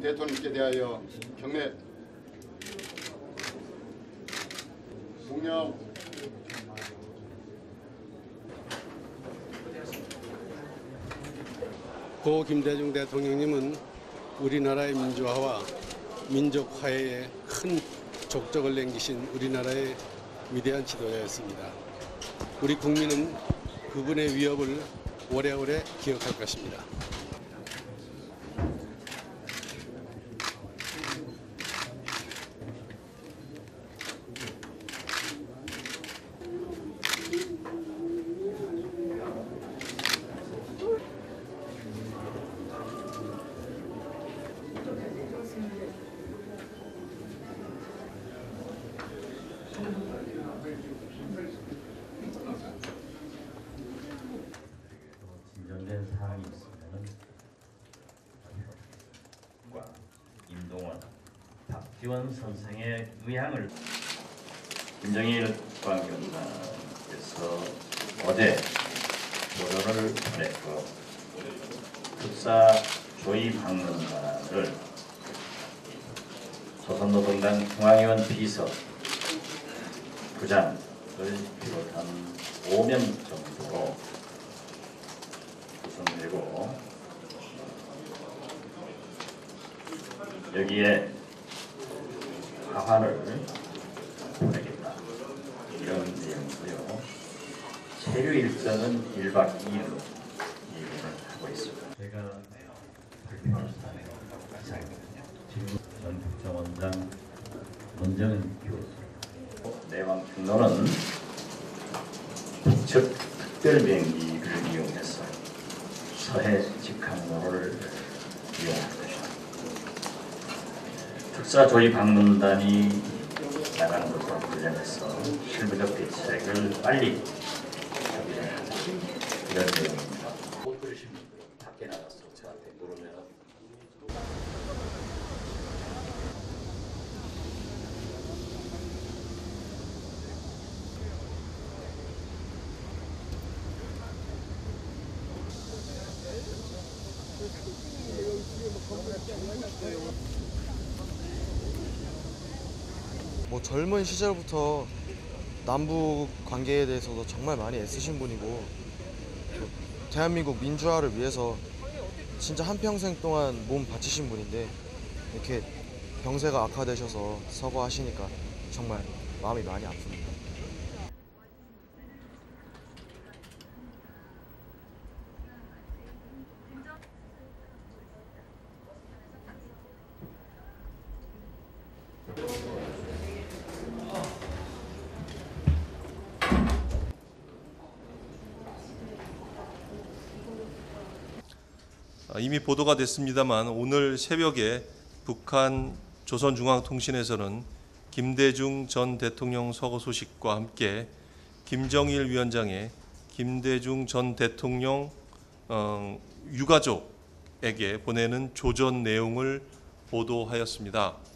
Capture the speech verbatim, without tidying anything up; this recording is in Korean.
대통령께 대하여 경례 묵념. 고 김대중 대통령님은 우리나라의 민주화와 민족 화해에 큰 족적을 남기신 우리나라의 위대한 지도자였습니다. 우리 국민은 그분의 위협을 오래오래 기억할 것입니다. 진전된 사항이 있으면은 임동원, 박지원 선생의 의향을 김정일 국방위원장께서 어제 보도를 보냈고 특사 조이 박문관을 조선노동당 중앙위원 비서 부장을 비롯한 오 명 정도로 구성되고 여기에 하화를 보내겠다 이런 내용이고요. 체류 일정은 일 박 이 일로 예고를 하고 있습니다. 제가 발표할 사안의 기사입니다. 지금 전 국정원장 문정은 교수 내왕 충노는 북측 특별비행기를 이용해서 서해 직항로를 이용할 것이다. 특사 조이 방문단이 나가는 것과 관련해서 실무적 대책을 빨리 협의를 하자 이런 내용입니다. 못 들으시면 밖에 나가서 저한테 물으면 뭐 젊은 시절부터 남북 관계에 대해서도 정말 많이 애쓰신 분이고 대한민국 민주화를 위해서 진짜 한평생 동안 몸 바치신 분인데 이렇게 병세가 악화되셔서 서거하시니까 정말 마음이 많이 아픕니다. 이미 보도가 됐습니다만 오늘 새벽에 북한 조선중앙통신에서는 김대중 전 대통령 서거 소식과 함께 김정일 위원장의 김대중 전 대통령 어, 유가족에게 보내는 조전 내용을 보도하였습니다.